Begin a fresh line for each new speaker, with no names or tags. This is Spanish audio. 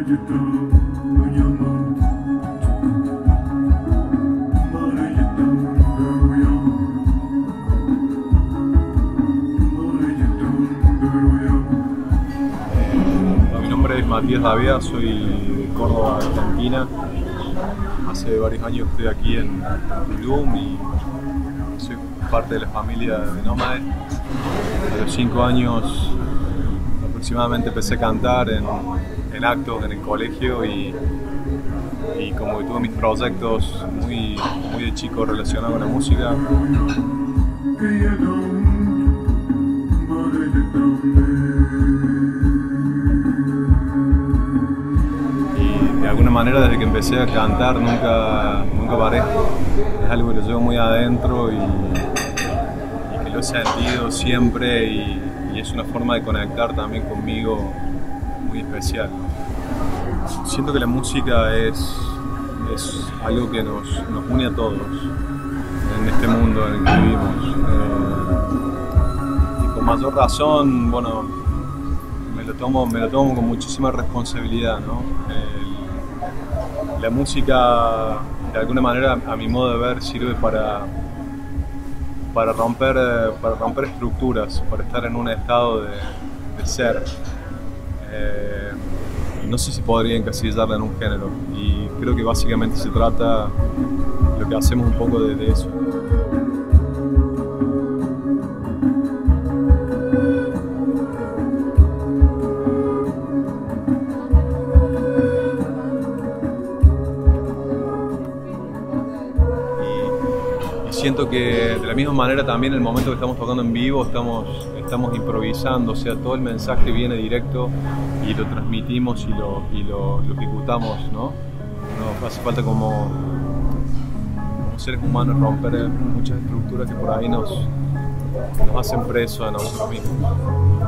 Mi nombre es Matías Davia, soy de Córdoba, Argentina. Hace varios años estoy aquí en Tulum y soy parte de la familia de Nómades. A los 5 años aproximadamente empecé a cantar en actos en el colegio y como que tuve mis proyectos muy de chico relacionados con la música. Y de alguna manera desde que empecé a cantar nunca paré. Es algo que lo llevo muy adentro y que lo he sentido siempre y es una forma de conectar también conmigo muy especial. Siento que la música es algo que nos une a todos en este mundo en el que vivimos. Y con mayor razón, bueno, me lo tomo con muchísima responsabilidad, ¿no? La música, de alguna manera, a mi modo de ver, sirve para romper estructuras, para estar en un estado de ser. No sé si podría encasillarla en un género y creo que básicamente se trata lo que hacemos un poco de eso. Y siento que de la misma manera también en el momento que estamos tocando en vivo estamos improvisando, o sea, todo el mensaje viene directo y lo transmitimos y lo ejecutamos, ¿no? No hace falta como seres humanos romper muchas estructuras que por ahí nos hacen presos a nosotros mismos.